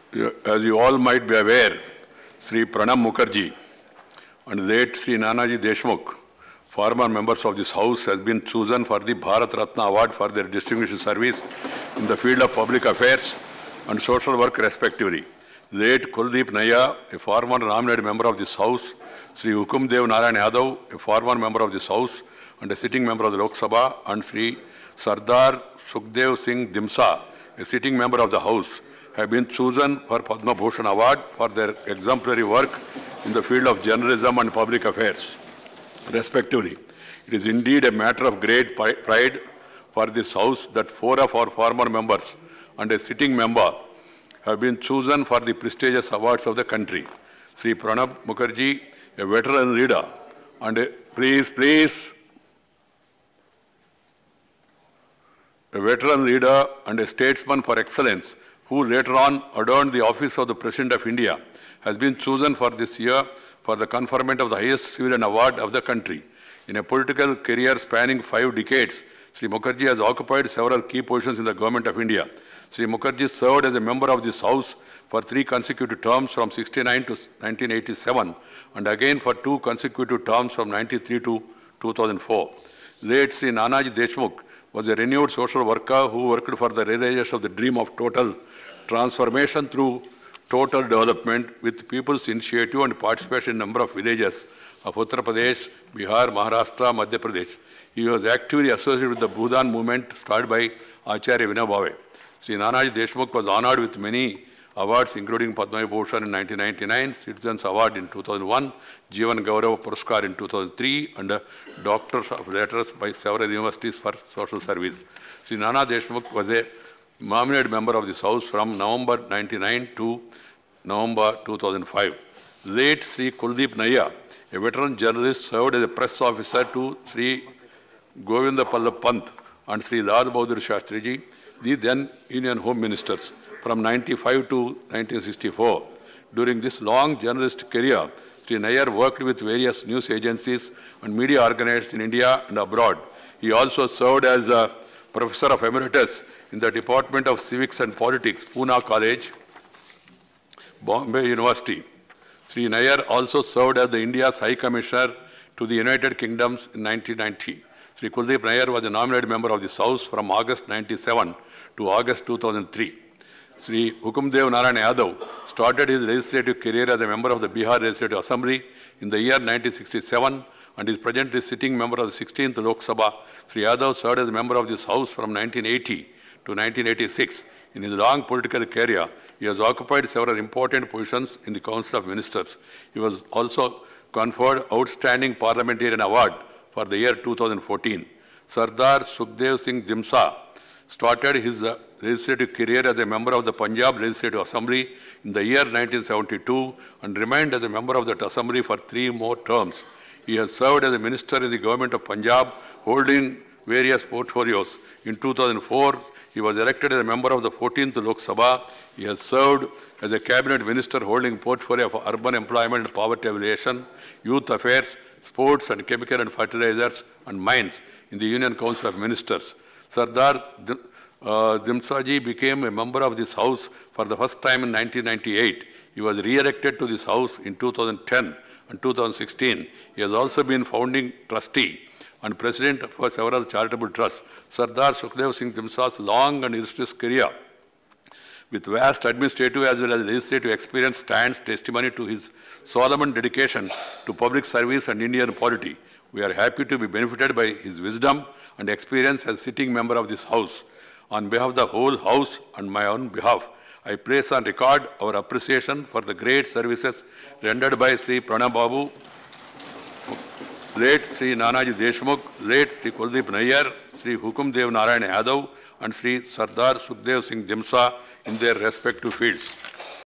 As you all might be aware, Sri Pranab Mukherjee and late Sri Nanaji Deshmukh, former members of this House, has been chosen for the Bharat Ratna Award for their distinguished service in the field of public affairs and social work respectively. Late Kuldeep Nayya, a former nominated member of this House, Sri Hukumdev Narayan Yadav, a former member of this House and a sitting member of the Lok Sabha, and Sri Sardar Sukhdev Singh Dimsa, a sitting member of the House, have been chosen for Padma Bhushan Award for their exemplary work in the field of journalism and public affairs, respectively. It is indeed a matter of great pride for this House that 4 of our former members and a sitting member have been chosen for the prestigious awards of the country. Sri Pranab Mukherjee, a veteran leader, and a veteran leader and a statesman for excellence, who later on adorned the office of the President of India, has been chosen for this year for the conferment of the highest civilian award of the country. In a political career spanning 5 decades, Sri Mukherjee has occupied several key positions in the Government of India. Sri Mukherjee served as a member of this House for 3 consecutive terms from 1969 to 1987 and again for 2 consecutive terms from 1993 to 2004. Late Sri Nanaji Deshmukh was a renewed social worker who worked for the realization of the dream of total transformation through total development with people's initiative and participation in a number of villages of Uttar Pradesh, Bihar, Maharashtra, Madhya Pradesh. He was actively associated with the Bhudan movement started by Acharya Vinoba. Sri Nanaji Deshmukh was honored with many awards, including Padma Bhushan in 1999, Citizens Award in 2001, Jeevan Gaurav Puraskar in 2003, and a Doctors of Letters by several universities for social service. Sri Nana Deshmukh was a nominated member of this House from November 1999 to November 2005. Late Sri Kuldeep Nayya, a veteran journalist, served as a press officer to Sri Govinda Pallab Pant and Sri Lal Bahadur Shastriji, the then Union Home Ministers, from 1995 to 1964. During this long journalistic career, Sri Nayyar worked with various news agencies and media organizations in India and abroad. He also served as a Professor of Emeritus in the Department of Civics and Politics, Pune College, Bombay University. Sri Nayyar also served as the India's High Commissioner to the United Kingdoms in 1990. Sri Kuldeep Nayar was a nominated member of this House from August 1997 to August 2003. Sri Hukumdev Narayan Yadav started his legislative career as a member of the Bihar Legislative Assembly in the year 1967 and is presently sitting member of the 16th Lok Sabha. Sri Yadav served as a member of this House from 1980 to 1986. In his long political career, he has occupied several important positions in the Council of Ministers. He was also conferred Outstanding Parliamentarian Award for the year 2014. Sardar Sukhdev Singh Dimsa started his legislative career as a member of the Punjab Legislative Assembly in the year 1972 and remained as a member of that assembly for 3 more terms. He has served as a minister in the government of Punjab, holding various portfolios. In 2004, he was elected as a member of the 14th Lok Sabha. He has served as a cabinet minister holding portfolio of urban employment and poverty alleviation, youth affairs, sports and chemical and fertilizers and mines in the Union Council of Ministers. Sardar Dimsaji became a member of this House for the first time in 1998. He was re-elected to this House in 2010 and 2016. He has also been founding trustee and president for several charitable trusts. Sardar Sukhdev Singh Dimsa's long and illustrious career with vast administrative as well as legislative experience stands testimony to his solemn dedication to public service and Indian polity. We are happy to be benefited by his wisdom and experience as sitting member of this House. On behalf of the whole House and my own behalf, I place on record our appreciation for the great services rendered by Sri Pranab Babu, late Sri Nanaji Deshmukh, late Sri Kuldeep Nayar, Sri Hukumdev Narayan Yadav, and Sri Sardar Sukhdev Singh Dimsa in their respective fields.